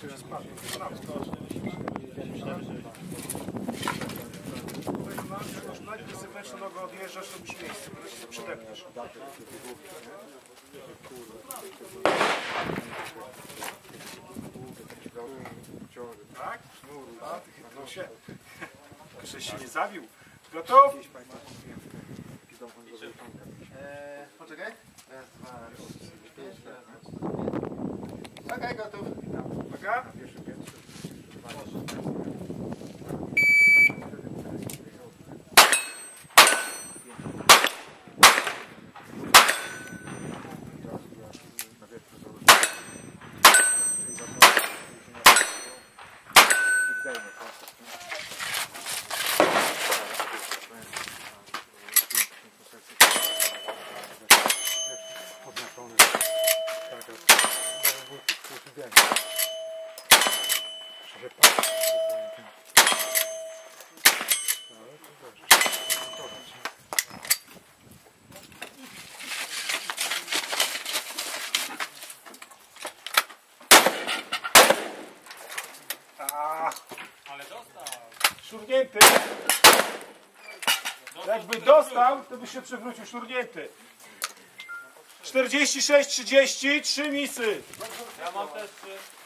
Najpierw zewnętrzną nogę odjeżdżasz, robisz miejsce, bo się przydepniesz. Tak? A, ty chyba się. Żeś się nie zawił. Gotów? Poczekaj. Raz, dwa, trzy, raz. Okej, gotów. Uwaga. Ale dostał. Szurnięty. Jakby dostał, to by się przewrócił. Szurnięty. 46-30, 3 misy. Ja mam też 3.